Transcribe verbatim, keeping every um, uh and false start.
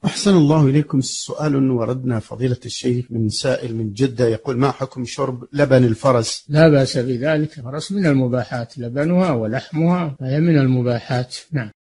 أحسن الله إليكم. سؤال وردنا فضيلة الشيخ من سائل من جدة يقول: ما حكم شرب لبن الفرس؟ لا بأس بذلك، الفرس من المباحات، لبنها ولحمها فهي من المباحات. نعم.